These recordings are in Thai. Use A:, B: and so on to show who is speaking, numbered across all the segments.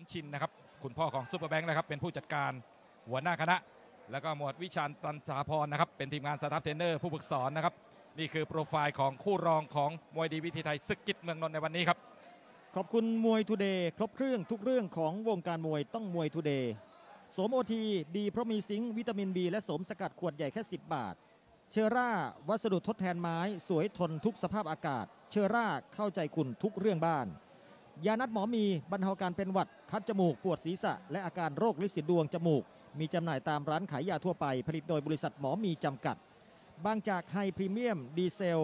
A: ชินนะครับคุณพ่อของซุปเปอร์แบงค์นะครับเป็นผู้จัดการหัวหน้าคณะแล้วก็หมวดวิชาญตันสาพรนะครับเป็นทีมงานสตาฟเทรนเนอร์ผู้ฝึกสอนนะครับนี่คือโปรไฟล์ของคู่รองของมวยดีวิธีไทยศึกกิจเมืองนนท์ในวันนี้ครับ
B: ขอบคุณมวยทูเดย์ครบเครื่องทุกเรื่องของวงการมวยต้องมวยทูเดย์โสมโอทีดีเพราะมีซิงค์วิตามิน B และโสมสกัดขวดใหญ่แค่10 บาทเชอร่าวัสดุทดแทนไม้สวยทนทุกสภาพอากาศเชอร่าเข้าใจคุณทุกเรื่องบ้านยานัดหมอมีบรรเทาการเป็นหวัดคัดจมูกปวดศีรษะและอาการโรคลินสีดวงจมูกมีจำหน่ายตามร้านขายยาทั่วไปผลิตโดยบริษัทหมอมีจำกัดบางจากไฮพรีเมียมดีเซล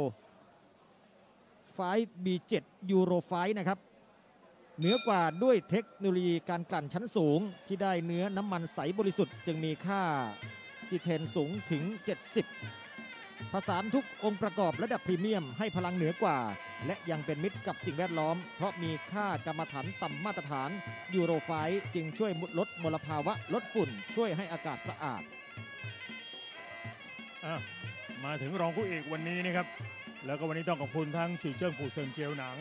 B: 5B7 ยูโรไฟนะครับเหนือกว่าด้วยเทคโนโลยีการกลั่นชั้นสูงที่ได้เนื้อน้ำมันใสบริสุทธิ์จึงมีค่าซีเทนสูงถึง70ผสานทุกองค์ประกอบระดับพรีเมียมให้พลังเหนือกว่าและยังเป็นมิตรกับสิ่งแวดล้อมเพราะมีค่ากรรมฐานต่ำมาตรฐานยูโรไฟจึงช่วยลดมลภาวะลดฝุ่นช่วยให้อากาศสะอาด
C: มาถึงรองคู่เอกวันนี้นะครับแล้วก็วันนี้ต้องขอบคุณทั้งจิวเจิ้งปู่เซินเจียวหนัง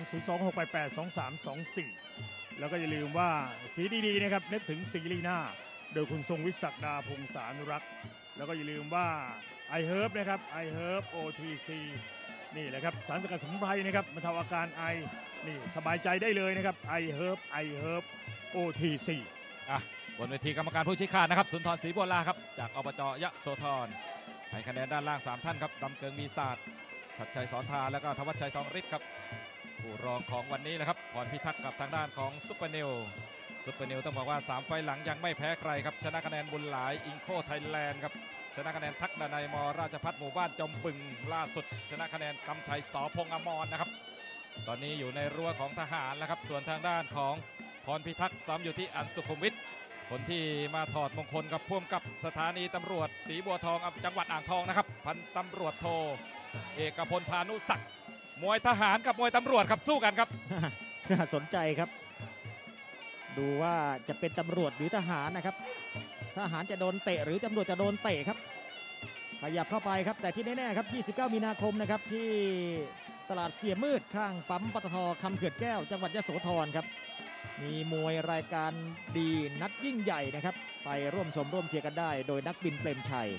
C: 026882324 แล้วก็อย่าลืมว่าสีดีๆนะครับนึกถึงสีลีน่าโดยคุณทรงวิศักดาพงษานุรักษ์แล้วก็อย่าลืมว่าไอเฮิร์บนะครับไอเฮิร์บ OTC นี่แหละครับสารสกัดสมุนไพรนะครับบรรเทาอาการไอนี่สบายใจได้เลยนะครับไอเฮิร์บ OTC
A: บนเวทีกรรมการผู้ชี้ขาดนะครับสุนทรศรีบัวลาครับจากอบจยโสธรให้คะแนนด้านล่าง3ท่านครับดำเกิงมีศาสตร์ชัดชัยสอนทาแล้วก็ธวัชชัยทองฤทธิ์ครับผู้รองของวันนี้นะครับพรพิทักษ์กับทางด้านของซุปเปอร์นิวต้องบอกว่า3ไฟหลังยังไม่แพ้ใครครับชนะคะแนนบุญหลายอิงโคไทยแลนด์ครับชนะคะแนนทักดนัยมราชพัฒหมู่บ้านจอมบึงล่าสุดชนะคะแนนกำชัยสพงษ์อมรนะครับตอนนี้อยู่ในรั้วของทหารแล้วครับส่วนทางด้านของพรพิทักษ์ซ้อมอยู่ที่อันสุขุมวิทคนที่มาถอดมงคลกับพ่วงกับสถานีตำรวจศรีบัวทองจังหวัดอ่างทองนะครับพันตำรวจโทเอกพลพานุศักดิ์มวยทหารกับมวยตำรวจครับสู้กันครับ
B: น่าสนใจครับดูว่าจะเป็นตำรวจหรือทหารนะครับทหารจะโดนเตะหรือตำรวจจะโดนเตะครับขยับเข้าไปครับแต่ที่แน่ๆครับ29 มีนาคมนะครับที่ตลาดเสียมืดข้างปั๊มปตท.คำเขื่อนแก้วจังหวัดยโสธรครับมีมวยรายการดีนัดยิ่งใหญ่นะครับไปร่วมชมร่วมเชียร์กันได้โดยนักบินเปรมชัย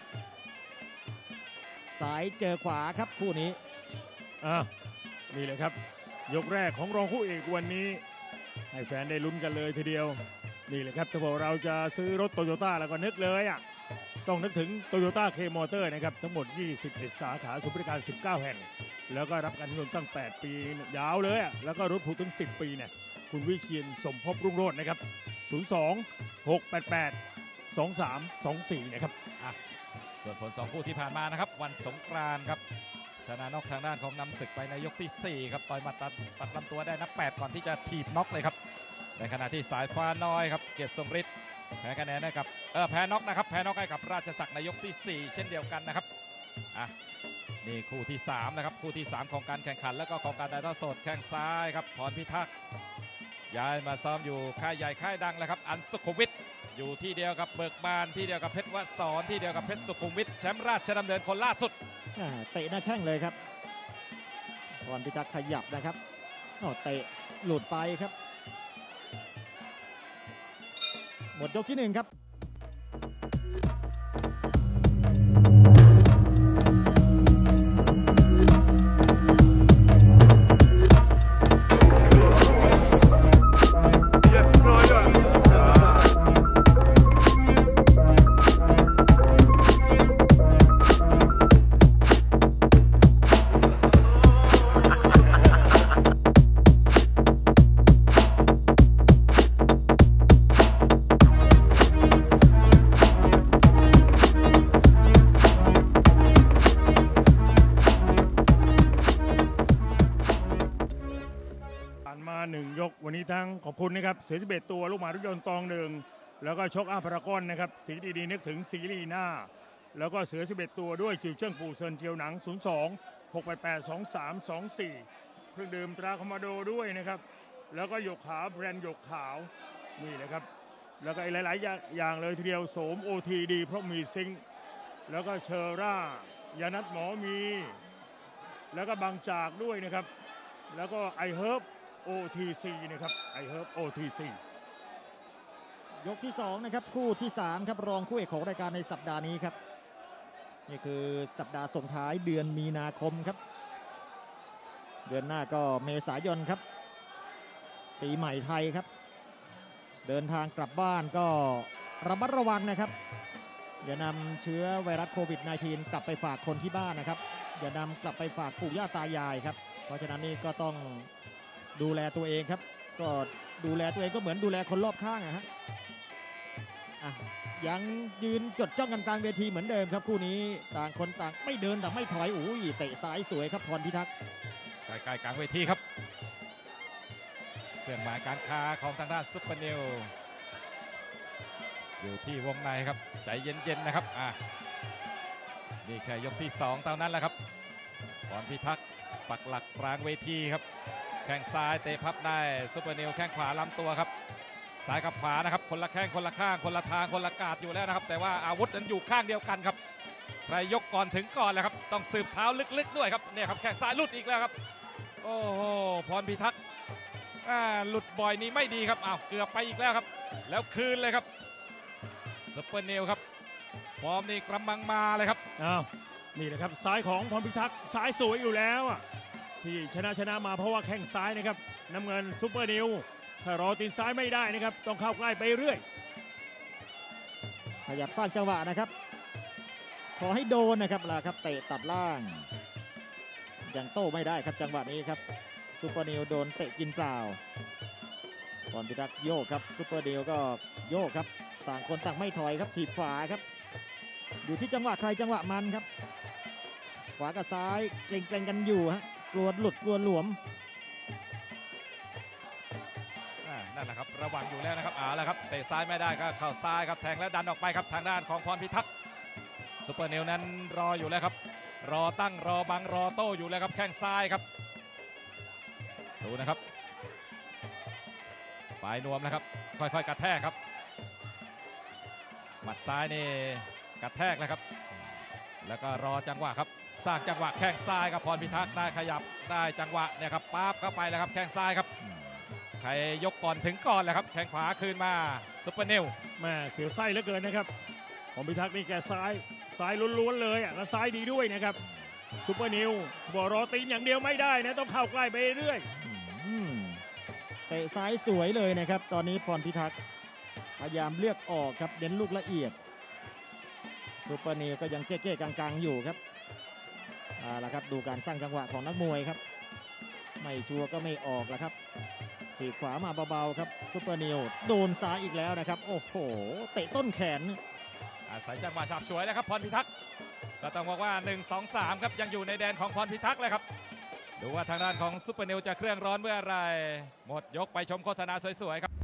B: สายเจอขวาครับคู่นี้
C: นี่เลยครับยกแรกของรองคู่เอกวันนี้ให้แฟนได้ลุ้นกันเลยทีเดียวนี่แหละครับถ้าบอกเราจะซื้อรถโตโยต้าแล้วก็นึกเลยต้องนึกถึงโตโยต้าเคมอเตอร์นะครับทั้งหมด21 สาขาศูนย์บริการ19 แห่งแล้วก็รับการเงินตั้ง8 ปียาวเลยแล้วก็รถผูถึง10 ปีเนี่ยคุณวิเชียรสมภพรุ่งโรจน์นะครับ02-688-2324นะครับ
A: ส่วนผล2คู่ที่ผ่านมานะครับวันสงกรานต์ครับชนะน็อกทางด้านของนำศึกไปในยกที่4ครับต่อยหมัดตัดลำตัวได้นับ8ก่อนที่จะถีบน็อกเลยครับในขณะที่สายฟ้าน้อยครับเกียรติทรงฤทธิ์แพ้คะแนนให้กับแพ้น็อกนะครับแพ้น็อกให้กับราชศักดิ์ในยกที่4เช่นเดียวกันนะครับนี่คู่ที่3นะครับคู่ที่3ของการแข่งขันแล้วก็ของการถ่ายทอดสดแข้งซ้ายครับพรพิทักษ์ย้ายมาซ้อมอยู่ค่ายใหญ่ค่ายดังแล้วครับอันสุขุมวิทอยู่ที่เดียวกับเบิกบานที่เดียวกับเพชรวสรที่เดียวกับเพชรสุขุมวิทแชมป์ราชดำเนินคนล่าสุด
B: เตะหน้าแข้งเลยครับพรพิทักษ์ขยับนะครับเตะหลุดไปครับหมดยกที่1ครับ
C: วันนี้ทั้งขอบคุณนะครับเสือ11 ตัวลูกหมาทุกยนต์ตอง1แล้วก็ชกพารากอนนะครับสีดีๆนึกถึงสีลีน่าแล้วก็เสือ11 ตัวด้วยจิวเจิ้งปู่เซินเจียวหนัง 02-688-2324 เครื่องดื่มตราคอมมาโดด้วยนะครับแล้วก็หยกขาวแบรนด์หยกขาวนี่แหละครับแล้วก็หลายๆอย่างเลยทีเดียวโสม OTD เพราะมีซิงค์แล้วก็เชอร่ายานัดหมอมีแล้วก็บางจากด้วยนะครับแล้วก็ไอเฮิร์บOTC นะครับไอเฮิร์บ OTC
B: ยกที่2นะครับคู่ที่3ครับรองคู่เอกของรายการในสัปดาห์นี้ครับนี่คือสัปดาห์ส่งท้ายเดือนมีนาคมครับเดือนหน้าก็เมษายนครับปีใหม่ไทยครับเดินทางกลับบ้านก็ระมัดระวังนะครับอย่านำเชื้อไวรัสโควิด -19 กลับไปฝากคนที่บ้านนะครับอย่านำกลับไปฝากปู่ย่าตายายครับเพราะฉะนั้นนี่ก็ต้องดูแลตัวเองครับก็ดูแลตัวเองก็เหมือนดูแลคนรอบข้างนะฮะยังยืนจดจ้องกันกลางเวทีเหมือนเดิมครับคู่นี้ต่างคนต่างไม่เดินแต่ไม่ถอยอุ้ยเตะซ้ายสวยครับพรพิทักษ์
A: ใกล้ๆกลางเวทีครับเครื่องหมายการค้าของทางด้านซุปเปอร์นิวอยู่ที่วงในครับใจเย็นๆนะครับนี่แค่ยกที่2เท่านั้นแหละครับพรพิทักษ์ปักหลักกลางเวทีครับแข้งซ้ายเตะพับได้ซุปเปอร์นิวแข้งขวาลำตัวครับซ้ายกับขวานะครับคนละแข้งคนละข้างคนละทางคนละกาดอยู่แล้วนะครับแต่ว่าอาวุธนั้นอยู่ข้างเดียวกันครับใครยกก่อนถึงก่อนแหละครับต้องสืบเท้าลึกๆด้วยครับเนี่ยครับแข้งซ้ายหลุดอีกแล้วครับโอ้โหพรพิทักษ์หลุดบ่อยนี้ไม่ดีครับเกือบไปอีกแล้วครับแล้วคืนเลยครับซุปเปอร์นิวครับฟอร์มนี่กำลังมาเลยครับ
C: นี่นะครับซ้ายของพรพิทักษ์ซ้ายสวยอยู่แล้วที่ชนะมาเพราะว่าแข้งซ้ายนะครับน้ำเงินซุปเปอร์นิวถ้ารอตีนซ้ายไม่ได้นะครับต้องเข้าใกล้ไปเรื่อย
B: ขยับสร้างจังหวะนะครับขอให้โดนนะครับล่ะครับเตะตัดล่างยังโต้ไม่ได้ครับจังหวะนี้ครับซุปเปอร์นิวโดนเตะกินเปล่าพรพิทักษ์โยกครับซุปเปอร์นิวก็โยกครับต่างคนต่างไม่ถอยครับถีบขวาครับอยู่ที่จังหวะใครจังหวะมันครับขวากับซ้ายเกรงกันอยู่ฮะกลัวหลุดกลัวหลวม
A: นั่นแหละครับระวังอยู่แล้วนะครับแล้วครับเตะซ้ายไม่ได้ก็เข้าซ้ายครับแทงและดันออกไปครับทางด้านของพรพิทักษ์ซุปเปอร์นิวนั้นรออยู่แล้วครับรอตั้งรอบังรอโต้อยู่แล้วครับแข้งซ้ายครับดูนะครับปลายนวมนะครับค่อยๆกระแทกครับหมัดซ้ายนี่กระแทกแล้วครับแล้วก็รอจังหวะครับสร้างจังหวะแข้งซ้ายครับพรพิทักษ์ได้ขยับได้จังหวะเนี่ยครับปั๊บเข้าไปแล้วครับแข้งซ้ายครับใครยกก่อนถึงก่อนแหละครับแข้งขวาคืนมาซุปเปอร์นิว
C: แม่เสียวไส้เหลือเกินนะครับพรพิทักษ์นี่แกซ้ายล้วนๆเลยแล้วซ้ายดีด้วยนะครับซุปเปอร์นิวบอกรอตีนอย่างเดียวไม่ได้นะต้องเข้าใกล้ไปเรื่อย
B: เตะซ้ายสวยเลยนะครับตอนนี้พรพิทักษ์พยายามเลือกออกครับเน้นลูกละเอียดซุปเปอร์นิวก็ยังเก้ๆกลางๆอยู่ครับละครับดูการสร้างจังหวะของนักมวยครับไม่ชัวร์ก็ไม่ออกแล้วครับถีบขวามาเบาๆครับซุปเปอร์นิวโดนซ้ายอีกแล้วนะครับโอ้โหเตะต้นแขน
A: อาศัยจังหวะฉาบฉวยแล้วครับพรพิทักษ์ก็ต้องบอกว่า1 2 3ครับยังอยู่ในแดนของพรพิทักษ์เลยครับดูว่าทางด้านของซุปเปอร์นิวจะเครื่องร้อนเมื่อไรหมดยกไปชมโฆษณาสวยๆครับ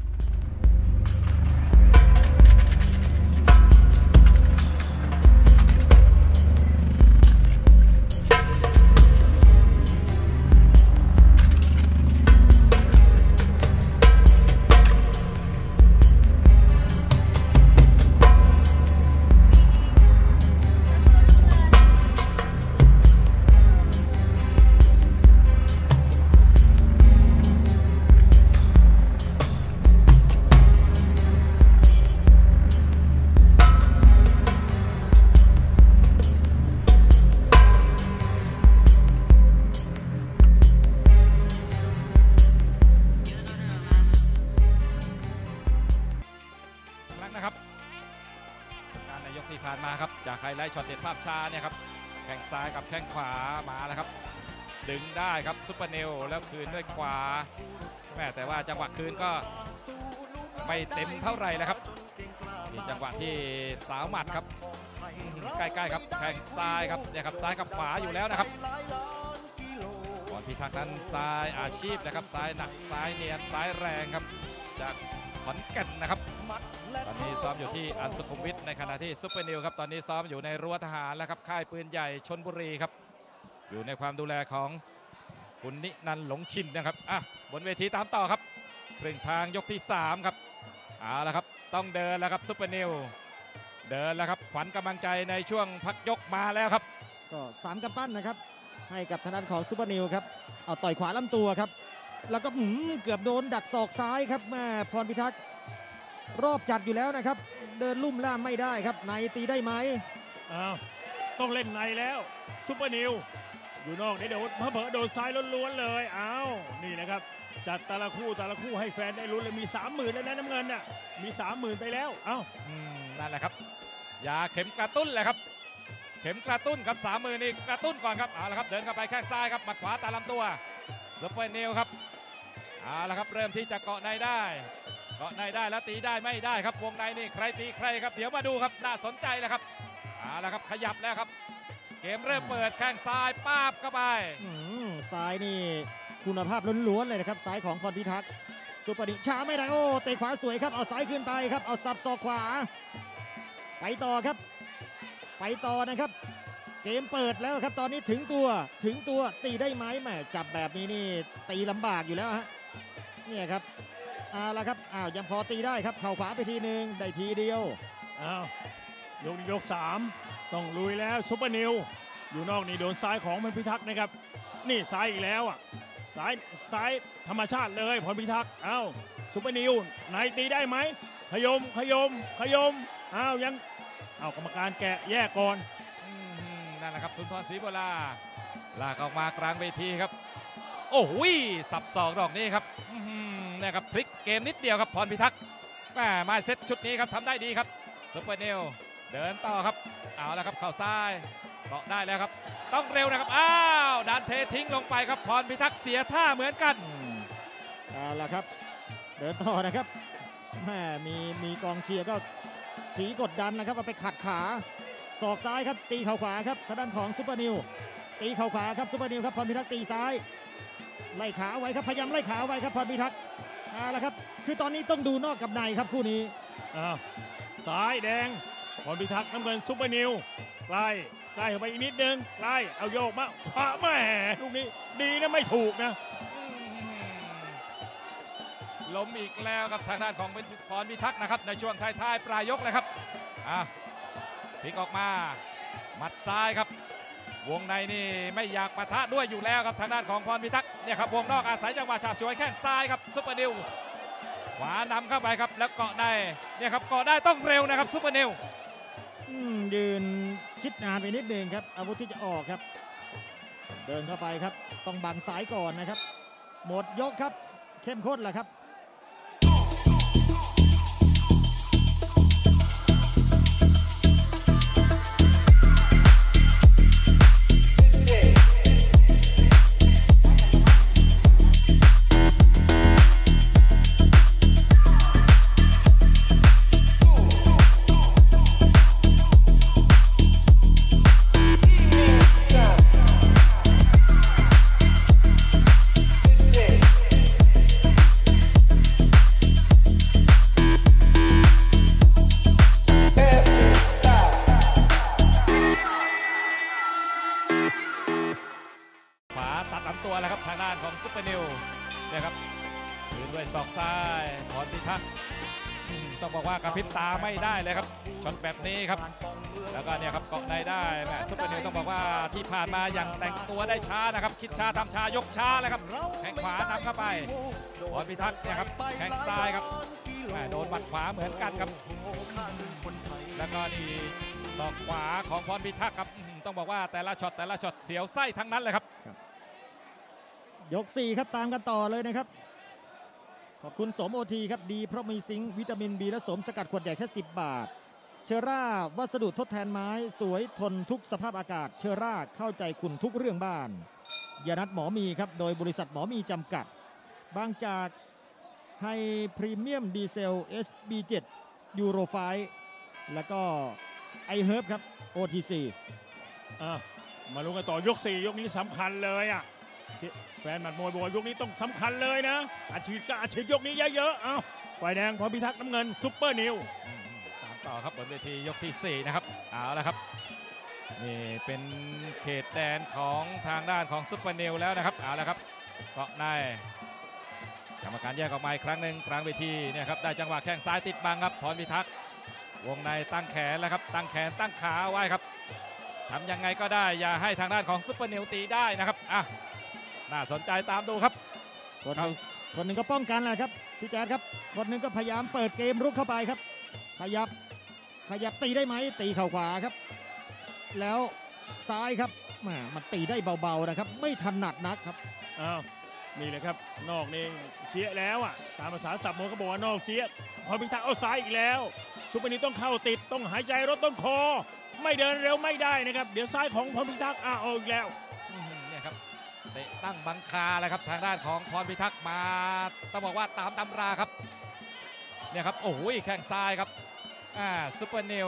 A: ผ่านมาครับจากไฮไลท์ช็อตเด็ดภาพช้าเนี่ยครับแข้งซ้ายกับแข้งขวามาแล้วครับดึงได้ครับซุปเปอร์นิวแล้วคืนด้วยขวาแต่ว่าจังหวะคืนก็ไม่เต็มเท่าไหร่นะครับนี่จังหวะที่สาวหมัดครับใกล้ๆครับแข้งซ้ายครับเนี่ยครับซ้ายกับขวาอยู่แล้วนะครับพรพิทักษ์นั้นซ้ายอาชีพนะครับซ้ายหนักซ้ายเนียนซ้ายแรงครับจากขอนแก่นนะครับตอนนี้ซ้อมอยู่ที่อันสุขุมวิทในขณะที่ซุปเปอร์นิวครับตอนนี้ซ้อมอยู่ในรั้วทหารแล้วครับค่ายปืนใหญ่ชลบุรีครับอยู่ในความดูแลของคุณนินันท์หลงชินนะครับบนเวทีตามต่อครับครึ่งทางยกที่3ครับเอาละครับต้องเดินแล้วครับซุปเปอร์นิวเดินแล้วครับขวัญกำลังใจในช่วงพักยกมาแล้วครับ
B: ก็3กำปั้นนะครับให้กับทางด้านของซุปเปอร์นิวครับเอาต่อยขวาลำตัวครับแล้วก็เกือบโดนดักศอกซ้ายครับแม่พรพิทักษ์รอบจัดอยู่แล้วนะครับ เดินลุ่มล่ามไม่ได้ครับในตีได้ไหม
C: อ้าวต้องเล่นในแล้วซุปเปอร์นิวอยู่นอกนี่เดี๋ยวเผลอๆโดนซ้ายล้วนๆเลยอ้าวนี่นะครับจัดแต่ละคู่ให้แฟนได้ลุ้นเลยมี 30,000แล้วนะน้ำเงินน่ะมี 30,000ไปแล้วอ้าว
A: นั่นแหละครับยาเข็มกระตุ้นแหละครับ เข็มกระตุ้นครับ30,000นี่กระตุ้นก่อนครับเอาละครับเดินเข้าไปแข้งซ้ายครับหมัดขวาตามลำตัวซุปเปอร์นิวครับเอาละครับเริ่มที่จะเกาะในได้แล้วตีได้ไม่ได้ครับวงในนี่ใครตีใครครับเดี๋ยวมาดูครับน่าสนใจแล้วครับเอาละครับขยับแล้วครับเกมเริ่มเปิดแข้งซ้ายป้าบเข้าไป
B: ซ้ายนี่คุณภาพล้วนๆเลยนะครับซ้ายของพรพิทักษ์ซุปเปอร์นิวช้าไม่ได้โอ้เตะขวาสวยครับเอาซ้ายขึ้นไปครับเอาสับศอกขวาไปต่อครับไปต่อนะครับเกมเปิดแล้วครับตอนนี้ถึงตัวตีได้ไหมแหมจับแบบนี้นี่ตีลำบากอยู่แล้วฮะเนี่ยครับเอาละครับยังพอตีได้ครับเข่าขวาไปทีหนึ่งได้ทีเดียว
C: อ้าวยก3ต้องลุยแล้วซุปเปอร์นิวอยู่นอกนี่โดนซ้ายของพรพิทักษ์นะครับนี่ซ้ายอีกแล้วอ่ะซ้ายธรรมชาติเลยพรพิทักษ์อ้าวซุปเปอร์นิวไหนตีได้ไหมขยมอ้าวยังเอากรรมการแกะแยกก่อน
A: นั่นแหละครับสุนทรศรีโบราลากออกมากลางเวทีครับโอ้โหสับศอกดอกนี้ครับนี่ครับพลิกเกมนิดเดียวครับพรพิทักษ์มาเซตชุดนี้ครับทำได้ดีครับซุปเปอร์นิวเดินต่อครับเอาละครับเข่าซ้ายเกาะได้แล้วครับต้องเร็วนะครับอ้าวดันเททิ้งลงไปครับพรพิทักษ์เสียท่าเหมือนกัน
B: เอาละครับเดินต่อนะครับแม่มีกองเชียร์ก็สีกดดันนะครับเอาไปขัดขาศอกซ้ายครับตีเข่าขวาครับทางด้านของซุปเปอร์นิวตีเข่าขวาครับซุปเปอร์นิวครับพรพิทักษ์ตีซ้ายไล่ขาไว้ครับพยายามไล่ขาไว้ครับพรพิทักษ์เอาละครับคือตอนนี้ต้องดูนอกกับในครับคู่นี้
C: ซ้ายแดงพรพิทักษ์น้ำเงินซุปเปอร์นิวใกล้เข้าไปอีกนิดนึงใกล้เอาโยกมาขวาแม่ลูกนี้ดีนะไม่ถูกนะ
A: ล้มอีกแล้วครับทางด้านของพรพิทักษ์นะครับในช่วงท้ายๆปลายยกเลยครับพลิกออกมาหมัดซ้ายครับวงในนี่ไม่อยากปะทะด้วยอยู่แล้วครับทางด้านของพรพิทักษ์เนี่ยครับวงนอกอาศัยจังหวะฉาบฉวยแข้งซ้ายครับซุปเปอร์นิวขวานำเข้าไปครับแล้วเกาะได้เนี่ยครับเกาะได้ต้องเร็วนะครับซุปเปอร์นิว
B: ยืนคิดนานไปนิดนึงครับอาวุธที่จะออกครับเดินเข้าไปครับต้องบังซ้ายก่อนนะครับหมดยกครับเข้มข้นแหละครับ
A: ตัวแล้วครับทางด้านของซุปเปอร์นิวเนี่ยครับยืนด้วยศอกซ้ายพรพิทักษ์ต้องบอกว่ากระพริบตาไม่ได้เลยครับช็อตแบบนี้ครับแล้วก็เนี่ยครับเกาะในได้แม่ซุปเปอร์นิวต้องบอกว่าที่ผ่านมาอย่างแต่งตัวได้ช้านะครับคิดช้าทำช้ายกช้าเลยครับแข้งขวานำเข้าไปพรพิทักษ์เนี่ยครับแข้งซ้ายครับโดนหมัดขวาเหมือนกันครับแล้วก็นี่ศอกขวาของพรพิทักษ์ครับต้องบอกว่าแต่ละช็อตเสียวไส้ทั้งนั้นเลยครับ
B: ยก4ครับตามกันต่อเลยนะครับขอบคุณสมโอทีครับดีเพราะมีซิงค์วิตามินบีและสมสกัดขวดใหญ่แค่10 บาทเชอร่าวัสดุทดแทนไม้สวยทนทุกสภาพอากาศเชอร่าเข้าใจคุณทุกเรื่องบ้านยานัดหมอมีครับโดยบริษัทหมอมีจำกัดบางจากไฮพรีเมียมดีเซล SB7 ยูโรไฟแล้วก็ไอเฮิร์บครับ OTC
C: มาลุ้นกันต่อยก4ยกนี้สำคัญเลยแฟนหมัดมวยบอกยกนี้ต้องสำคัญเลยนะอาชีพยกนี้เยอะๆฝ่ายแดงพรพิทักษ์น้ำเงินซุปเปอร์นิว
A: ตามต่อครับบนเวทียกที่4นะครับเอาละครับนี่เป็นเขตแดนของทางด้านของซุปเปอร์นิวแล้วนะครับเอาละครับเกาะในกรรมการแยกออกมาอีกครั้งหนึ่งกลางเวทีเนี่ยครับได้จังหวะแข้งซ้ายติดบังครับพรพิทักษ์วงในตั้งแขนแล้วครับตั้งแขนตั้งขาไว้ครับทำยังไงก็ได้อย่าให้ทางด้านของซุปเปอร์นิวตีได้นะครับน่าสนใจตามดูครับ
B: คนหนึ่งก็ป้องกันแหละครับพี่แจ๊ดครับคนหนึ่งก็พยายามเปิดเกมรุกเข้าไปครับขยับตีได้ไหมตีเข่าขวาครับ แล้วซ้ายครับมันตีได้เบาๆนะครับไม่ถนัดนักครับ
C: อ้าวนี่เลยครับนอกนี่เจี๊ยแล้วอ่ะตามภาษาศัพท์มวยเขาบอกว่านอกเจี๊ยพรพิทักษ์เอาซ้ายอีกแล้วซุปเปอร์นิวต้องเข้าติดต้องหายใจรถต้นคอไม่เดินเร็วไม่ได้นะครับเดี๋ยวซ้ายของพรพิทักษ์เอาอีกแล้ว
A: เนี่ยครับเตะตั้งบังคาเลยครับทางด้านของพรพิทักษ์มาต้องบอกว่าตามตำราครับเนี่ยครับโอ้โหแข้งซ้ายครับซุปเปอร์นิว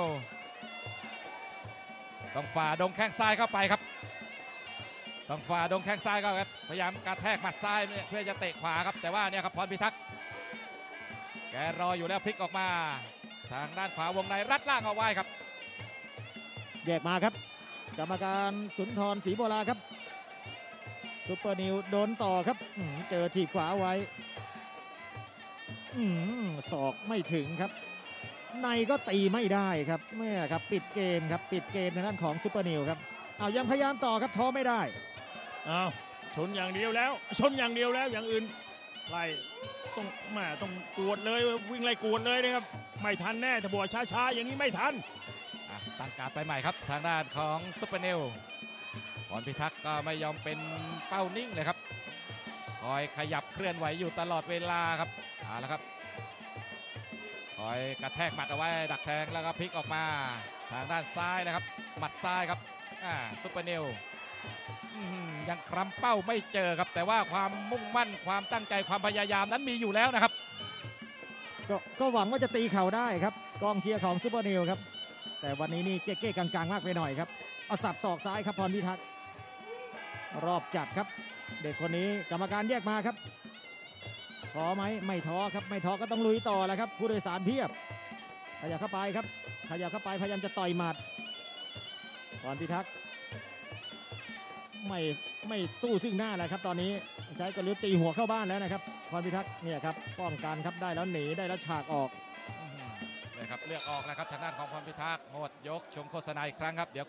A: ต้องฝ่าดงแข้งซ้ายเข้าไปครับต้องฝ่าดงแข้งซ้ายเข้าครับพยายามกระแทกหมัดซ้ายเพื่อจะเตะขวาครับแต่ว่าเนี่ยครับพรพิทักษ์แกรออยู่แล้วพลิกออกมาทางด้านขวาวงในรัดล่างเอาไว้ครับ
B: แยกมาครับกรรมการสุนทรศรีโบราครับซุปเปอร์นิวโดนต่อครับเจอถีบขวาไว้ศอกไม่ถึงครับในก็ตีไม่ได้ครับแม่ครับปิดเกมครับปิดเกมในด้านของซุปเปอร์นิวครับเอายังพยายามต่อครับท้อไม่ได้
C: อ้าวชนอย่างเดียวแล้วชนอย่างเดียวแล้วอย่างอื่นไล่ต้องกวดเลยวิ่งไล่กวดเลยนะครับไม่ทันแน่ถ้าบัวช้าๆอย่างนี้ไม่ทัน
A: ตั้งการไปใหม่ครับทางด้านของซุปเปอร์นิวพรพิทักษ์ก็ไม่ยอมเป็นเป้านิ่งเลยครับคอยขยับเคลื่อนไหวอยู่ตลอดเวลาครับเอาละครับคอยกระแทกหมัดเอาไว้ดักแทงแล้วก็พลิกออกมาทางด้านซ้ายนะครับหมัดซ้ายครับซุปเปอร์นิวยังคลำเป้าไม่เจอครับแต่ว่าความมุ่งมั่นความตั้งใจความพยายามนั้นมีอยู่แล้วนะครับ
B: ก็หวังว่าจะตีเข่าได้ครับกองเชียร์ของซุปเปอร์นิวครับแต่วันนี้นี่เก๊ๆกลางๆมากไปหน่อยครับเอาสับศอกซ้ายครับพรพิทักษ์รอบจัดครับเด็กคนนี้กรรมการแยกมาครับท้อไหมไม่ท้อครับไม่ท้อก็ต้องลุยต่อแล้วครับผู้โดยสารเพียบขยับเข้าไปครับขยับเข้าไปพยายามจะต่อยหมัดพรพิทักษ์ไม่สู้ซึ่งหน้าแล้วครับตอนนี้ใช้กลยุทธ์ตีหัวเข้าบ้านแล้วนะครับพรพิทักษ์เนี่ยครับป้องกันครับได้แล้วหนีได้แล้วฉากออก
A: เลยครับเลือกออกแล้วครับทางด้านของพรพิทักษ์หมดยกชมโฆษณาอีกครั้งครับเดี๋ยว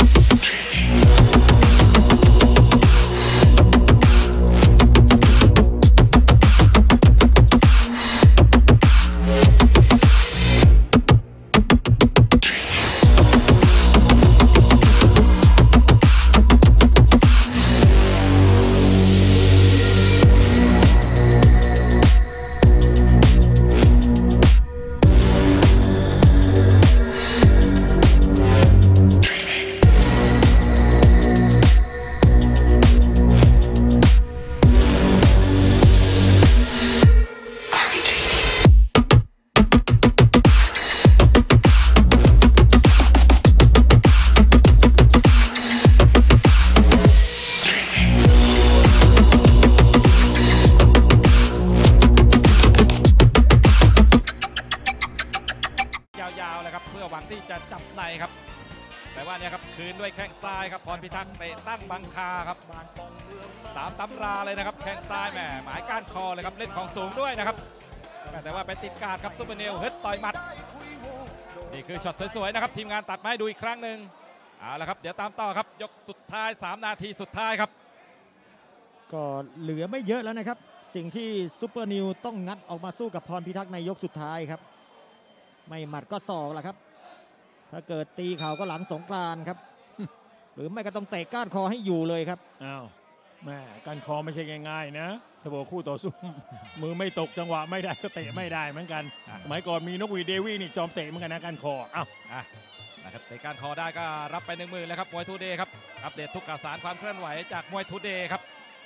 A: ที่จะจับในครับแต่ว่าเนี่ยครับคืนด้วยแข้งซ้ายครับพรพิทักษ์เตะตั้งบังคาครับตามตำราเลยนะครับแข้งซ้ายแหมหมายก้านคอเลยครับเล่นของสูงด้วยนะครับแต่ว่าไปติดการครับซุปเปอร์นิวฮึดต่อยหมัดนี่คือช็อตสวยๆนะครับทีมงานตัดมาให้ดูอีกครั้งหนึ่งเอาละครับเดี๋ยวตามต่อครับยกสุดท้าย3 นาทีสุดท้ายครับ
B: ก็เหลือไม่เยอะแล้วนะครับสิ่งที่ซุปเปอร์นิวต้องงัดออกมาสู้กับพรพิทักษ์ในยกสุดท้ายครับไม่หมัดก็ศอกแหละครับถ้าเกิดตีเข่าก็หลังสงกรานต์ครับ หรือไม่ก็ต้องเตะก้านคอให้อยู่เลยครับ
C: อ้าวแม่ก้านคอไม่ใช่ง่ายๆนะถ้าบอกคู่ต่อสู้ มือไม่ตกจังหวะไม่ได้ก็เตะไม่ได้เหมือนกันสมัยก่อนมีนกหวีดเดวี่นี่จอมเตะเหมือนกันนะก้านคออ้าว
A: นะครับเตะก้านคอได้ก็รับไป10,000แล้วครับมวยทูเดย์ครับอัปเดตทุกข่าวสารความเคลื่อนไหวจากมวยทูเดย์ครับ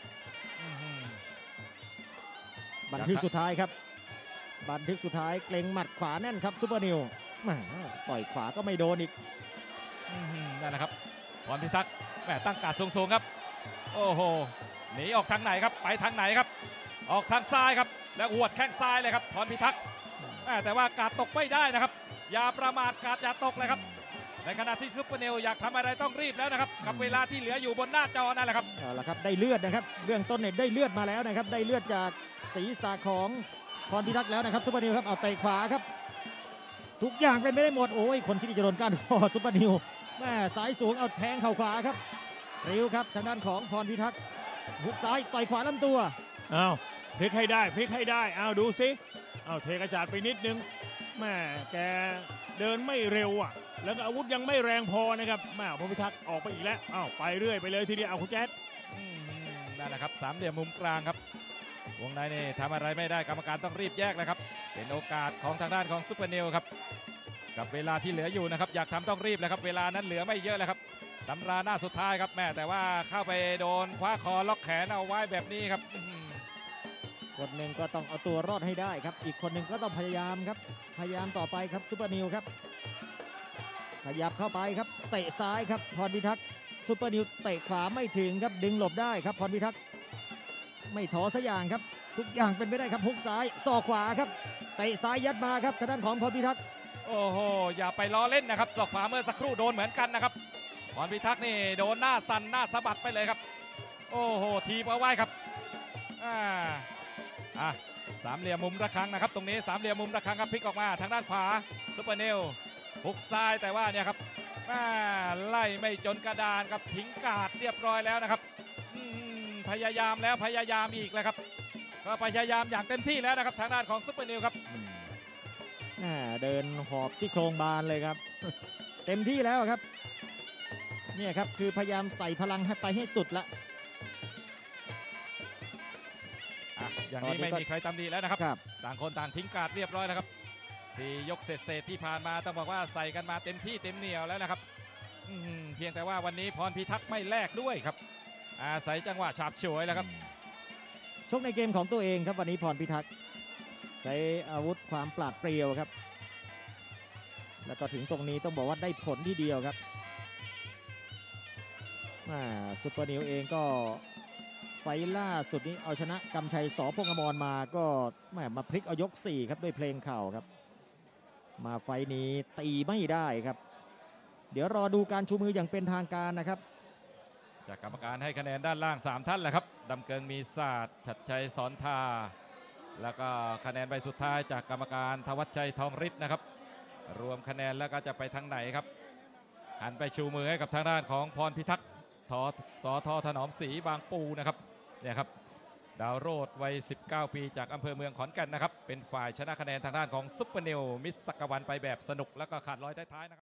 B: บันทึกสุดท้ายครับบันทึกสุดท้ายเกรงหมัดขวาแน่นครับซุปเปอร์นิวต่อยขวาก็ไม่โดนอีก
A: นั่นแหละครับพรพิทักษ์แหมตั้งการสูงๆครับโอ้โหหนีออกทางไหนครับไปทางไหนครับออกทางซ้ายครับแล้วหวดแข้งซ้ายเลยครับพรพิทักษ์แต่ว่ากาดตกไม่ได้นะครับอย่าประมาทกาดอย่าตกเลยครับในขณะที่ซุปเปอร์นิวอยากทำอะไรต้องรีบแล้วนะครับกับเวลาที่เหลืออยู่บนหน้าจอนั่นแหละครับ
B: เอาละครับได้เลือดนะครับเบื้องต้นเนี่ยได้เลือดมาแล้วนะครับได้เลือดจากศีรษะของพรพิทักษ์แล้วนะครับซุปเปอร์นิวครับเอาเตะขวาครับทุกอย่างเป็นไม่ได้หมดโอ้ยคนที่จะโดนก้านคอซุปเปอร์นิวแม่สายสูงเอาแทงเข่าขวาครับริ้วครับทางด้านของพรพิทักษ์หุกซ้ายต่อยขวาลำตัว
C: อ้าวพลิกให้ได้พลิกให้ได้เอาดูสิเอาเทกระจาดไปนิดนึงแม่แกเดินไม่เร็วอ่ะแล้วก็อาวุธยังไม่แรงพอนะครับแม่พรหมพิทักษ์ออกไปอีกแล้วเอาไปเรื่อยไปเลยทีเดียวเอาคุณแจ๊ด
A: นั่นแหละครับสามเหลี่ยมมุมกลางครับวงในนี่ทำอะไรไม่ได้กรรมการต้องรีบแยกแล้วครับเป็นโอกาสของทางด้านของซุปเปอร์นิวครับกับเวลาที่เหลืออยู่นะครับอยากทำต้องรีบเลยครับเวลานั้นเหลือไม่เยอะแล้วครับตำราหน้าสุดท้ายครับแม่แต่ว่าเข้าไปโดนคว้าคอล็อกแขนเอาไว้แบบนี้ครับ
B: คนหนึ่งก็ต้องเอาตัวรอดให้ได้ครับอีกคนหนึ่งก็ต้องพยายามครับพยายามต่อไปครับซุปเปอร์นิวครับขยับเข้าไปครับเตะซ้ายครับพรพิทักษ์ซุปเปอร์นิวเตะขวาไม่ถึงครับดึงหลบได้ครับพรพิทักษ์ไม่ถอสักอย่างครับทุกอย่างเป็นไปได้ครับฮุกซ้ายศอกขวาครับเตะซ้ายยัดมาครับทางด้านของพรพิทักษ์
A: โอ้โหอย่าไปล้อเล่นนะครับศอกขวาเมื่อสักครู่โดนเหมือนกันนะครับพรพิทักษ์นี่โดนหน้าสั่นหน้าสะบัดไปเลยครับโอ้โหทีบเอาไว้ครับสามเหลี่ยมมุมระฆังนะครับตรงนี้สามเหลี่ยมมุมระฆังครับพลิกออกมาทางด้านขวาซุปเปอร์นิวฮุกซ้ายแต่ว่าเนี่ยครับไล่ไม่จนกระดานครับทิ้งกาดเรียบร้อยแล้วนะครับพยายามแล้วพยายามอีกแล้วครับก็พยายามอย่างเต็มที่แล้วนะครับทางด้านของซุปเปอร์นิวครับ
B: เดินหอบซี่โครงบานเลยครับ เต็มที่แล้วครับเนี่ยครับคือพยายามใส่พลังให้ไปให้สุดละ
A: อย่างนี้ไม่มีใครตำหนิแล้วนะครับต่างคนต่างทิ้งการ์ดเรียบร้อยแล้วครับ4 ยกเศษที่ผ่านมาต้องบอกว่าใส่กันมาเต็มที่เต็มเหนียวแล้วนะครับเพียงแต่ว่าวันนี้พรพิทักษ์ไม่แลกด้วยครับอาศัยจังหวะฉาบฉวยแล้วครับ
B: ชกในเกมของตัวเองครับวันนี้พรพิทักษ์ใช้อาวุธความปราดเปรียวครับแล้วก็ถึงตรงนี้ต้องบอกว่าได้ผลที่เดียวครับซุปเปอร์นิวเองก็ไฟล่าสุดนี้เอาชนะกำชัยส.พงษ์อมรมาก็มาพลิกเอายก4ครับด้วยเพลงเข่าครับมาไฟนี้ตีไม่ได้ครับเดี๋ยวรอดูการชูมืออย่างเป็นทางการนะครับ
A: จากกรรมการให้คะแนนด้านล่าง3ท่านแหละครับดำเกิงมีศาสตร์ชัดชัยสอนทาแล้วก็คะแนนใบสุดท้ายจากกรรมการธวัชชัยทองฤทธิ์นะครับรวมคะแนนแล้วก็จะไปทางไหนครับหันไปชูมือให้กับทางด้านของพรพิทักษ์สทถนอมศรีบางปูนะครับเนี่ยครับดาวโรดวัย19 ปีจากอำเภอเมืองขอนแก่นนะครับเป็นฝ่ายชนะคะแนนทางด้านของซุปเปอร์นิวมิตรศักดิ์วันไปแบบสนุกแล้วก็ขาดลอยท้ายๆนะครับ